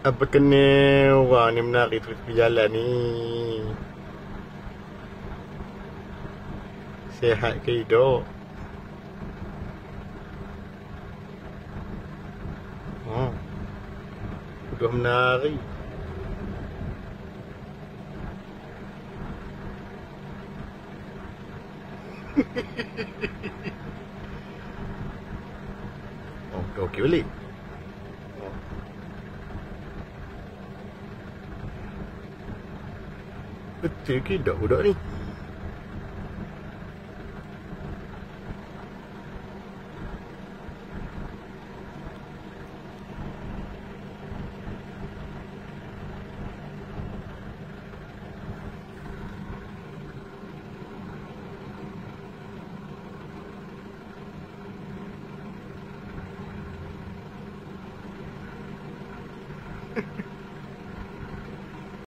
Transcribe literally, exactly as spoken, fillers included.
Apa kena orang ni menari tepi jalan ni? Sihat ke hidup? Oh, udah menari. Oh, dah okey balik. Oh. Betul ke dah budak ni? Ha ha.